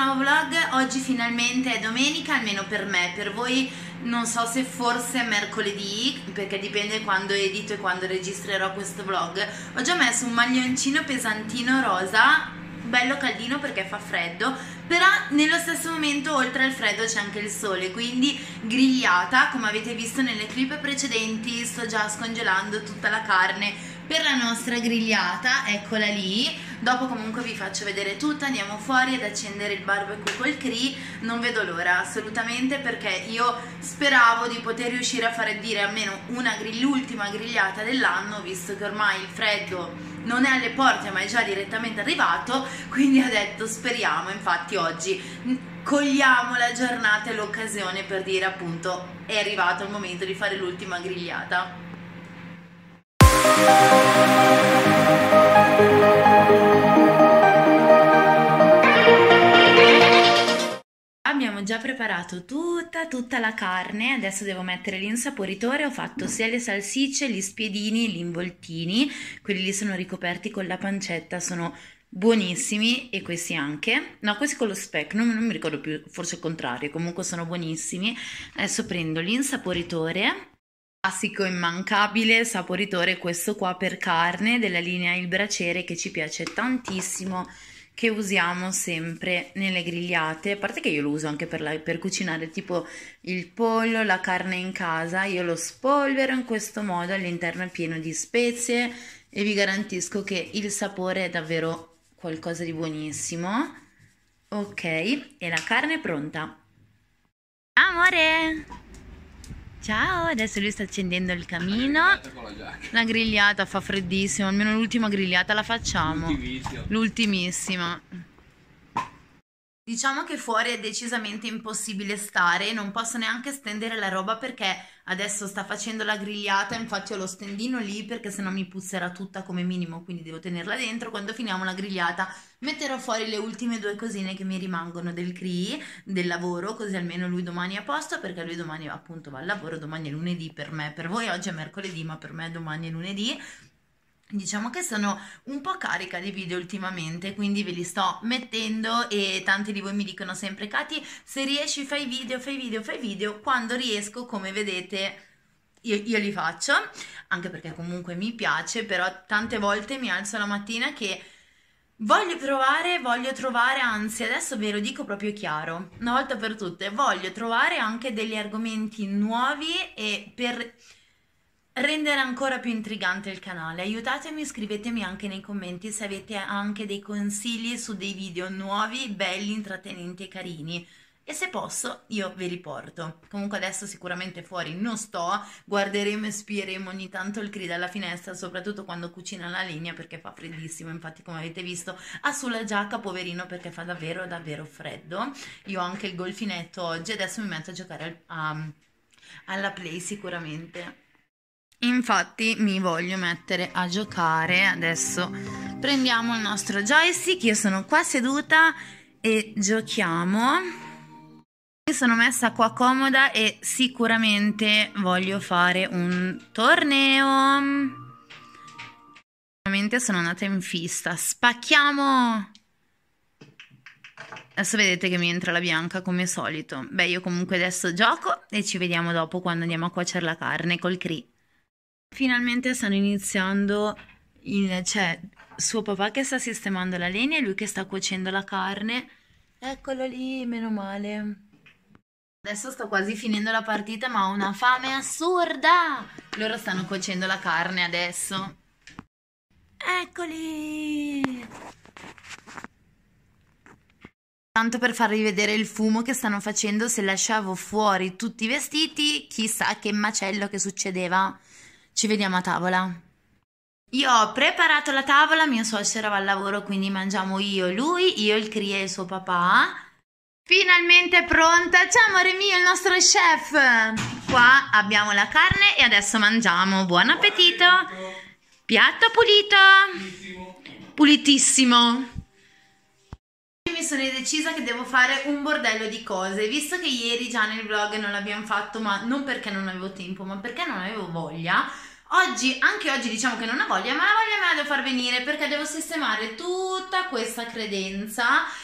nuovo vlog. Oggi finalmente è domenica, almeno per me, per voi non so se forse è mercoledì, perché dipende quando edito e quando registrerò questo vlog. Ho già messo un maglioncino pesantino rosa, bello caldino perché fa freddo, però nello stesso momento oltre al freddo c'è anche il sole, quindi grigliata, come avete visto nelle clip precedenti. Sto già scongelando tutta la carne per la nostra grigliata, eccola lì. Dopo comunque vi faccio vedere tutta, andiamo fuori ad accendere il barbecue col Cree. Non vedo l'ora assolutamente, perché io speravo di poter riuscire a fare dire almeno l'ultima grigliata dell'anno, visto che ormai il freddo non è alle porte ma è già direttamente arrivato, quindi ho detto speriamo. Infatti oggi cogliamo la giornata e l'occasione per dire appunto è arrivato il momento di fare l'ultima grigliata. Abbiamo già preparato tutta la carne, adesso devo mettere l'insaporitore. Ho fatto sia le salsicce, gli spiedini, gli involtini, quelli lì sono ricoperti con la pancetta, sono buonissimi, e questi anche, no, questi con lo speck, non mi ricordo più, forse il contrario, comunque sono buonissimi. Adesso prendo l'insaporitore, classico immancabile saporitore, questo qua per carne della linea Il Braciere, che ci piace tantissimo, che usiamo sempre nelle grigliate, a parte che io lo uso anche per cucinare tipo il pollo, la carne in casa. Io lo spolvero in questo modo, all'interno è pieno di spezie e vi garantisco che il sapore è davvero qualcosa di buonissimo. Ok, e la carne è pronta. Amore! Ciao, adesso lui sta accendendo il camino. La grigliata fa freddissimo, almeno l'ultima grigliata la facciamo. L'ultimissima. Diciamo che fuori è decisamente impossibile stare, non posso neanche stendere la roba perché adesso sta facendo la grigliata, infatti ho lo stendino lì perché sennò mi puzzerà tutta come minimo, quindi devo tenerla dentro. Quando finiamo la grigliata metterò fuori le ultime due cosine che mi rimangono del Cree, del lavoro, così almeno lui domani è a posto, perché lui domani appunto va al lavoro, domani è lunedì per me, per voi oggi è mercoledì, ma per me domani è lunedì. Diciamo che sono un po' carica di video ultimamente, quindi ve li sto mettendo e tanti di voi mi dicono sempre: Katy, se riesci fai video. Quando riesco, come vedete, io li faccio, anche perché comunque mi piace, però tante volte mi alzo la mattina che voglio trovare, anzi adesso ve lo dico proprio chiaro, una volta per tutte, voglio trovare anche degli argomenti nuovi e per rendere ancora più intrigante il canale. Aiutatemi, scrivetemi anche nei commenti se avete anche dei consigli su dei video nuovi, belli, intrattenenti e carini, e se posso io ve li porto. Comunque adesso sicuramente fuori non sto, guarderemo e spieremo ogni tanto il Cree dalla finestra, soprattutto quando cucina la legna perché fa freddissimo. Infatti, come avete visto, ha sulla giacca, poverino, perché fa davvero freddo. Io ho anche il golfinetto oggi, adesso mi metto a giocare alla Play sicuramente. Infatti mi voglio mettere a giocare. Adesso prendiamo il nostro joystick, io sono qua seduta e giochiamo. Mi sono messa qua comoda e sicuramente voglio fare un torneo. Ovviamente sono andata in fissa. Spacchiamo! Adesso vedete che mi entra la bianca come solito. Beh, io comunque adesso gioco e ci vediamo dopo quando andiamo a cuocere la carne col Cree. Finalmente stanno iniziando, c'è suo papà che sta sistemando la legna e lui che sta cuocendo la carne. Eccolo lì, meno male. Adesso sto quasi finendo la partita, ma ho una fame assurda. Loro stanno cuocendo la carne adesso. Eccoli! Tanto per farvi vedere il fumo che stanno facendo, se lasciavo fuori tutti i vestiti, chissà che macello che succedeva. Ci vediamo a tavola. Io ho preparato la tavola, mio suocero va al lavoro, quindi mangiamo io e lui, io il Cree e il suo papà. Finalmente pronta! Ciao amore mio, il nostro chef! Qua abbiamo la carne e adesso mangiamo. Buon appetito! Piatto pulito! Pulitissimo! Mi sono decisa che devo fare un bordello di cose, visto che ieri già nel vlog non l'abbiamo fatto, ma non perché non avevo tempo, ma perché non avevo voglia. Anche oggi diciamo che non ho voglia, ma la voglia me la devo far venire perché devo sistemare tutta questa credenza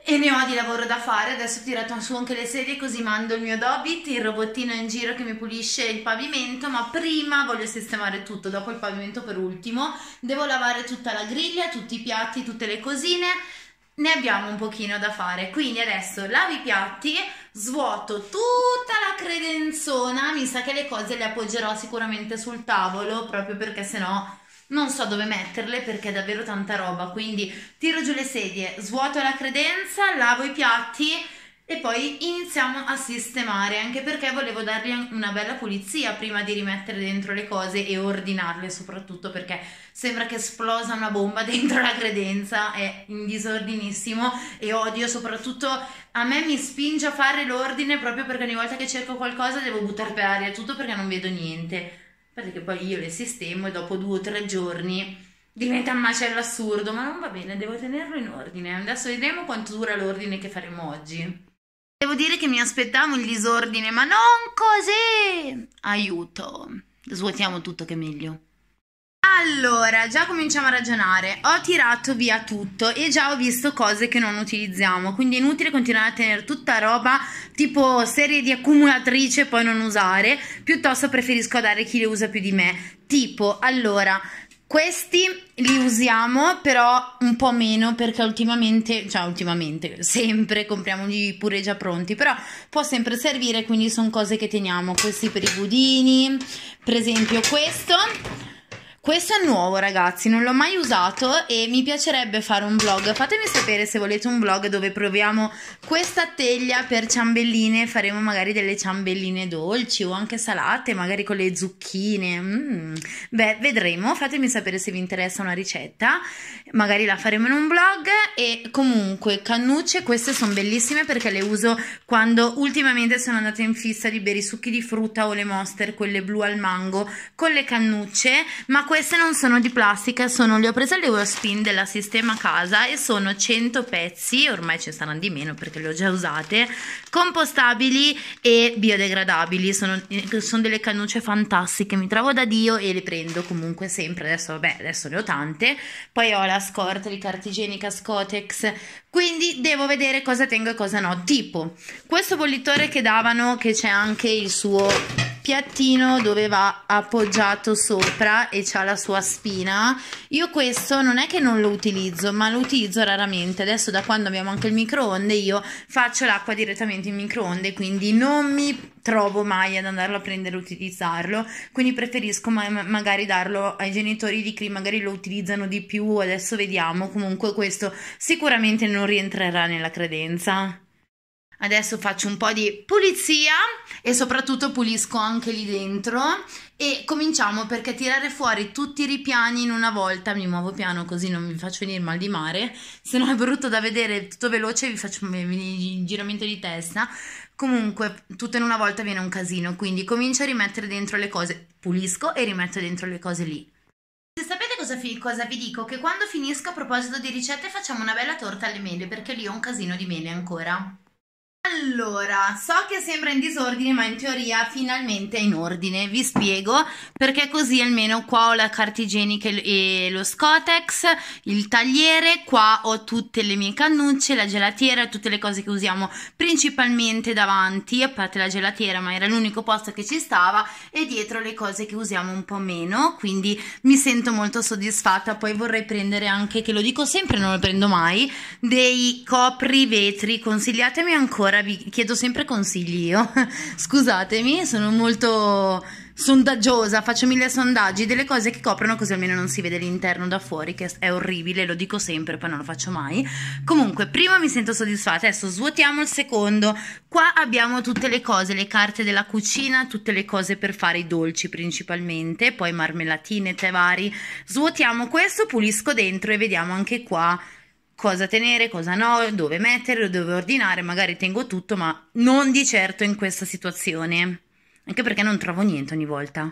e ne ho di lavoro da fare. Adesso ho tirato su anche le sedie, così mando il mio Dobit, il robottino in giro che mi pulisce il pavimento, ma prima voglio sistemare tutto, dopo il pavimento per ultimo. Devo lavare tutta la griglia, tutti i piatti, tutte le cosine, ne abbiamo un pochino da fare, quindi adesso lavo i piatti, svuoto tutta la credenzona, mi sa che le cose le appoggerò sicuramente sul tavolo, proprio perché sennò non so dove metterle, perché è davvero tanta roba. Quindi tiro giù le sedie, svuoto la credenza, lavo i piatti e poi iniziamo a sistemare, anche perché volevo dargli una bella pulizia prima di rimettere dentro le cose e ordinarle, soprattutto perché sembra che esplosa una bomba dentro la credenza, è in disordinissimo e odio, soprattutto a me mi spinge a fare l'ordine proprio perché ogni volta che cerco qualcosa devo buttare per aria tutto perché non vedo niente. Perché poi io le sistemo e dopo 2 o 3 giorni diventa un macello assurdo, ma non va bene, devo tenerlo in ordine. Adesso vedremo quanto dura l'ordine che faremo oggi. Devo dire che mi aspettavo il disordine, ma non così! Aiuto, svuotiamo tutto che è meglio. Allora, già cominciamo a ragionare. Ho tirato via tutto e già ho visto cose che non utilizziamo, quindi è inutile continuare a tenere tutta roba tipo serie di accumulatrice e poi non usare. Piuttosto preferisco dare chi le usa più di me. Tipo, allora, questi li usiamo però un po' meno perché ultimamente, sempre compriamoli pure già pronti, però può sempre servire, quindi sono cose che teniamo. Questi per i budini, per esempio questo è nuovo, ragazzi, non l'ho mai usato e mi piacerebbe fare un vlog. Fatemi sapere se volete un vlog dove proviamo questa teglia per ciambelline, faremo magari delle ciambelline dolci o anche salate, magari con le zucchine. Beh, vedremo, fatemi sapere se vi interessa una ricetta, magari la faremo in un vlog. E comunque cannucce, queste sono bellissime perché le uso quando ultimamente sono andata in fissa di bere i succhi di frutta o le Monster, quelle blu al mango con le cannucce, ma queste non sono di plastica, le ho prese all'Eurospin della Sistema Casa e sono 100 pezzi, ormai ce ne saranno di meno perché le ho già usate, compostabili e biodegradabili, sono delle cannucce fantastiche, mi trovo da Dio e le prendo comunque sempre. Adesso ne ho tante, poi ho la scorta di carta igienica Scotex, quindi devo vedere cosa tengo e cosa no. Tipo questo bollitore che davano, che c'è anche il suo piattino dove va appoggiato sopra e c'ha la sua spina, io questo non è che non lo utilizzo, ma lo utilizzo raramente. Adesso da quando abbiamo anche il microonde io faccio l'acqua direttamente in microonde, quindi non mi trovo mai ad andarlo a prendere e utilizzarlo, quindi preferisco magari darlo ai genitori di chi magari lo utilizzano di più. Adesso vediamo, comunque questo sicuramente non rientrerà nella credenza. Adesso faccio un po' di pulizia e soprattutto pulisco anche lì dentro e cominciamo, perché tirare fuori tutti i ripiani in una volta, mi muovo piano così non mi faccio venire mal di mare, se no è brutto da vedere, tutto veloce vi faccio venire giramento di testa. Comunque tutto in una volta viene un casino, quindi comincio a rimettere dentro le cose, pulisco e rimetto dentro le cose lì. Se sapete cosa vi dico? Che quando finisco, a proposito di ricette, facciamo una bella torta alle mele, perché lì ho un casino di mele ancora. Allora, so che sembra in disordine, ma in teoria finalmente è in ordine. Vi spiego, perché così almeno qua ho la carta igienica e lo Scotex, il tagliere, qua ho tutte le mie cannucce, la gelatiera, tutte le cose che usiamo principalmente davanti, a parte la gelatiera, ma era l'unico posto che ci stava, e dietro le cose che usiamo un po' meno, quindi mi sento molto soddisfatta. Poi vorrei prendere anche, che lo dico sempre, non lo prendo mai, dei copri vetri. Consigliatemi ancora, vi chiedo sempre consigli io. Scusatemi, sono molto sondaggiosa, faccio 1000 sondaggi delle cose che coprono, così almeno non si vede l'interno da fuori, che è orribile, lo dico sempre, poi non lo faccio mai. Comunque prima mi sento soddisfatta. Adesso svuotiamo il secondo. Qua abbiamo tutte le cose, le carte della cucina, tutte le cose per fare i dolci principalmente, poi marmellatine, tè vari. Svuotiamo questo, pulisco dentro e vediamo anche qua cosa tenere, cosa no, dove mettere, dove ordinare. Magari tengo tutto, ma non di certo in questa situazione, anche perché non trovo niente ogni volta.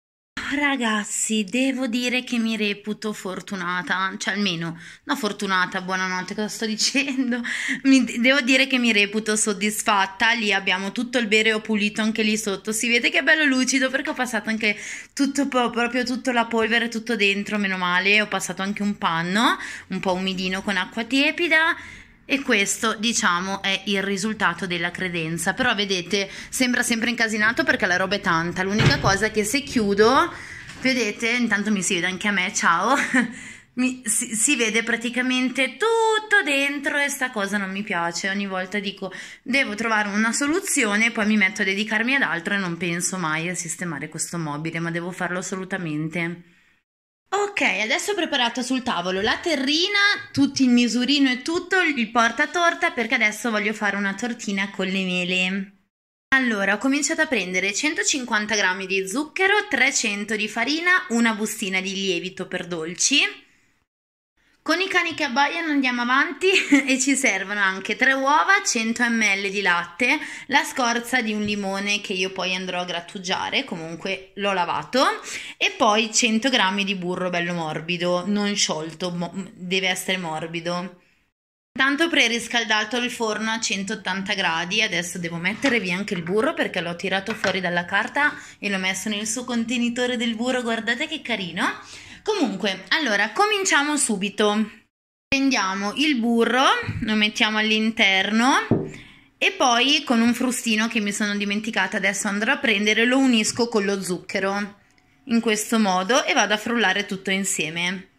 Ragazzi, devo dire che mi reputo fortunata, cioè almeno, no, fortunata, buonanotte, cosa sto dicendo? Devo dire che mi reputo soddisfatta. Lì abbiamo tutto il bere, ho pulito anche lì sotto, si vede che è bello lucido perché ho passato anche tutto, proprio tutta la polvere, tutto dentro, meno male. Ho passato anche un panno un po' umidino con acqua tiepida. E questo, diciamo, è il risultato della credenza. Però vedete, sembra sempre incasinato perché la roba è tanta. L'unica cosa è che se chiudo, vedete, intanto mi si vede anche a me, ciao, si vede praticamente tutto dentro e sta cosa non mi piace. Ogni volta dico, devo trovare una soluzione, poi mi metto a dedicarmi ad altro e non penso mai a sistemare questo mobile, ma devo farlo assolutamente. Ok, adesso ho preparato sul tavolo la terrina, tutto il misurino e tutto, il portatorta, perché adesso voglio fare una tortina con le mele. Allora, ho cominciato a prendere 150 grammi di zucchero, 300 di farina, una bustina di lievito per dolci. Con i cani che abbaiano andiamo avanti e ci servono anche 3 uova, 100 ml di latte, la scorza di un limone che io poi andrò a grattugiare, comunque l'ho lavato, e poi 100 grammi di burro bello morbido, non sciolto, deve essere morbido. Intanto ho preriscaldato il forno a 180 gradi, adesso devo mettere via anche il burro perché l'ho tirato fuori dalla carta e l'ho messo nel suo contenitore del burro, guardate che carino. Comunque, allora, cominciamo subito. Prendiamo il burro, lo mettiamo all'interno e poi con un frustino che mi sono dimenticata, adesso andrò a prendere, lo unisco con lo zucchero, in questo modo, e vado a frullare tutto insieme.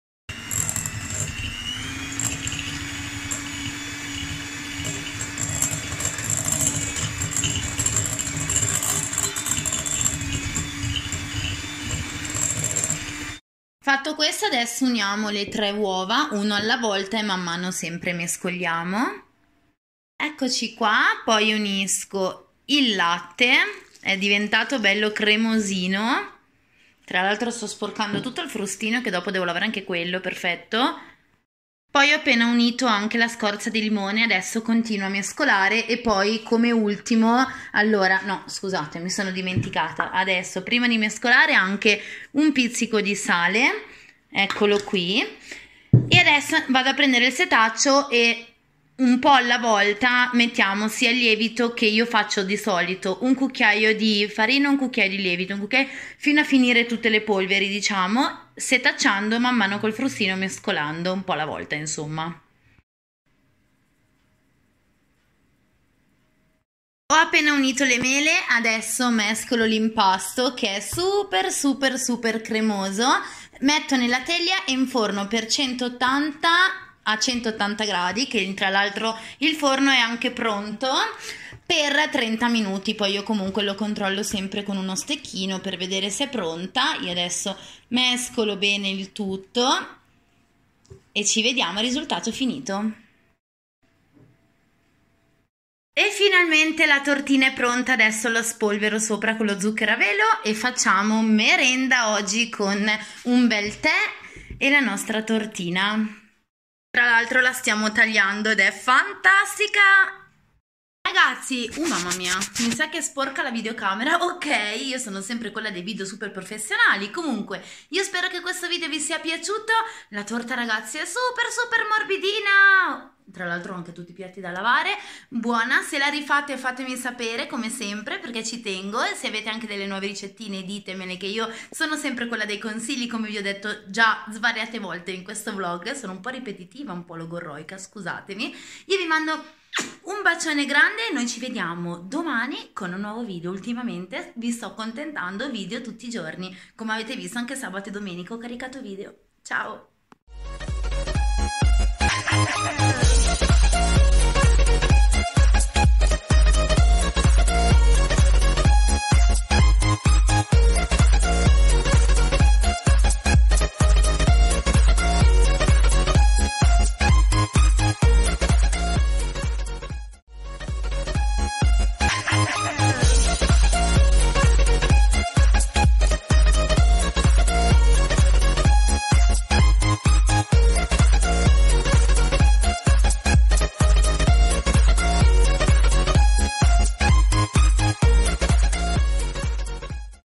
Fatto questo, adesso uniamo le 3 uova, uno alla volta, e man mano sempre mescoliamo. Eccoci qua, poi unisco il latte, è diventato bello cremosino. Tra l'altro sto sporcando tutto il frustino che dopo devo lavare anche quello, perfetto. Poi ho appena unito anche la scorza di limone, adesso continuo a mescolare e poi come ultimo, allora, no, scusate, mi sono dimenticata, adesso prima di mescolare anche un pizzico di sale, eccolo qui, e adesso vado a prendere il setaccio e un po' alla volta mettiamo sia il lievito che io faccio di solito, un cucchiaio di farina, un cucchiaio di lievito, un cucchiaio, fino a finire tutte le polveri, diciamo, setacciando man mano col frustino, mescolando un po' alla volta, insomma. Ho appena unito le mele, adesso mescolo l'impasto che è super cremoso, metto nella teglia e inforno per 180 a 180 gradi, che tra l'altro il forno è anche pronto, per 30 minuti. Poi io comunque lo controllo sempre con uno stecchino per vedere se è pronta. Io adesso mescolo bene il tutto e ci vediamo al risultato finito. E finalmente la tortina è pronta, adesso la spolvero sopra con lo zucchero a velo e facciamo merenda oggi con un bel tè e la nostra tortina. Tra l'altro la stiamo tagliando ed è fantastica! Ragazzi, mamma mia, mi sa che sporca la videocamera. Ok, io sono sempre quella dei video super professionali. Comunque, io spero che questo video vi sia piaciuto. La torta, ragazzi, è super morbidina. Tra l'altro ho anche tutti i piatti da lavare. Buona, se la rifate fatemi sapere come sempre perché ci tengo. E se avete anche delle nuove ricettine ditemele, che io sono sempre quella dei consigli, come vi ho detto già svariate volte in questo vlog. Sono un po' ripetitiva, un po' logorroica, scusatemi. Io vi mando un bacione grande e noi ci vediamo domani con un nuovo video. Ultimamente vi sto accontentando, video tutti i giorni, come avete visto anche sabato e domenica ho caricato video. Ciao!